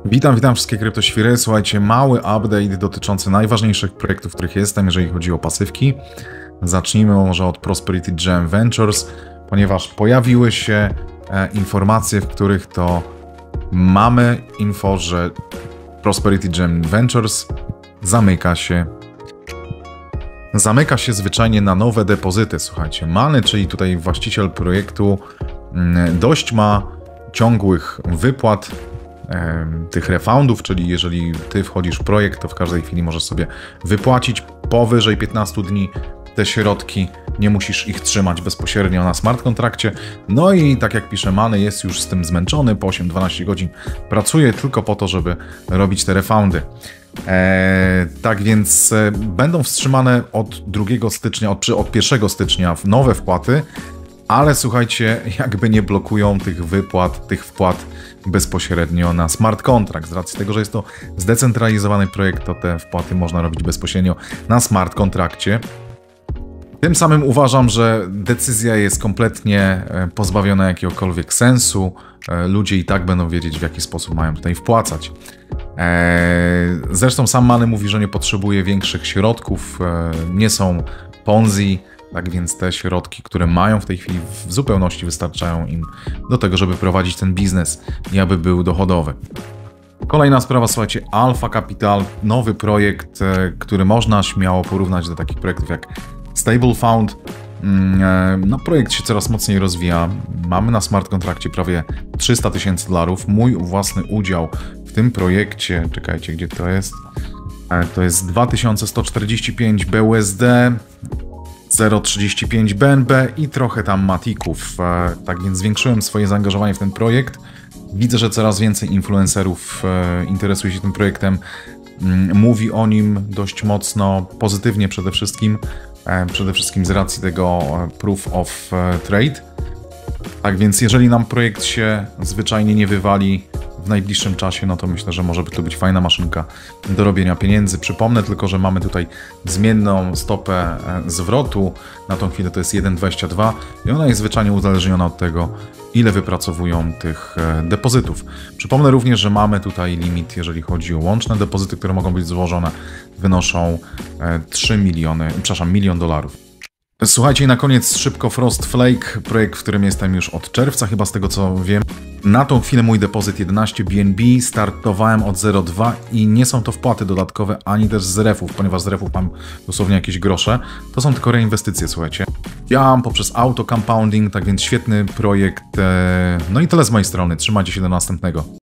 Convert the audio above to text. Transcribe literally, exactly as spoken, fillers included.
Witam, witam wszystkie kryptoświry. Słuchajcie, mały update dotyczący najważniejszych projektów, w których jestem, jeżeli chodzi o pasywki. Zacznijmy może od Prosperity Gem Ventures, ponieważ pojawiły się e, informacje, w których to mamy info, że Prosperity Gem Ventures zamyka się. Zamyka się zwyczajnie na nowe depozyty. Słuchajcie, Many, czyli tutaj właściciel projektu, dość ma ciągłych wypłat tych refundów, czyli jeżeli ty wchodzisz w projekt, to w każdej chwili możesz sobie wypłacić powyżej piętnastu dni te środki, nie musisz ich trzymać bezpośrednio na smart kontrakcie. No i tak jak pisze Many, jest już z tym zmęczony, po osiem dwanaście godzin pracuje tylko po to, żeby robić te refundy. Eee, tak więc e, będą wstrzymane od drugiego stycznia, od, od pierwszego stycznia nowe wpłaty, ale słuchajcie, jakby nie blokują tych wypłat, tych wpłat bezpośrednio na smart contract. Z racji tego, że jest to zdecentralizowany projekt, to te wpłaty można robić bezpośrednio na smart kontrakcie. Tym samym uważam, że decyzja jest kompletnie pozbawiona jakiegokolwiek sensu. Ludzie i tak będą wiedzieć, w jaki sposób mają tutaj wpłacać. Zresztą sam Many mówi, że nie potrzebuje większych środków, nie są Ponzi, tak więc te środki, które mają w tej chwili, w zupełności wystarczają im do tego, żeby prowadzić ten biznes i aby był dochodowy. Kolejna sprawa, słuchajcie, Alpha Capital, nowy projekt, który można śmiało porównać do takich projektów jak Stable Fund. No, projekt się coraz mocniej rozwija. Mamy na smart kontrakcie prawie trzysta tysięcy dolarów. Mój własny udział w tym projekcie, czekajcie, gdzie to jest? To jest dwa tysiące sto czterdzieści pięć B U S D, zero przecinek trzydzieści pięć B N B i trochę tam matików. Tak więc zwiększyłem swoje zaangażowanie w ten projekt. Widzę, że coraz więcej influencerów interesuje się tym projektem. Mówi o nim dość mocno, pozytywnie przede wszystkim. Przede wszystkim z racji tego Proof of Trade. Tak więc jeżeli nam projekt się zwyczajnie nie wywali w najbliższym czasie, no to myślę, że może by to być fajna maszynka do robienia pieniędzy. Przypomnę tylko, że mamy tutaj zmienną stopę zwrotu. Na tą chwilę to jest jeden przecinek dwadzieścia dwa i ona jest zwyczajnie uzależniona od tego, ile wypracowują tych depozytów. Przypomnę również, że mamy tutaj limit, jeżeli chodzi o łączne depozyty, które mogą być złożone, wynoszą trzy miliony, przepraszam, milion dolarów. Słuchajcie, i na koniec szybko Frost Flake, projekt, w którym jestem już od czerwca, chyba z tego co wiem. Na tą chwilę mój depozyt jedenaście B N B, startowałem od zero przecinek dwa i nie są to wpłaty dodatkowe, ani też z refów, ponieważ z refów mam dosłownie jakieś grosze. To są tylko reinwestycje, słuchajcie. Działam poprzez auto compounding, tak więc świetny projekt. No i tyle z mojej strony, trzymajcie się do następnego.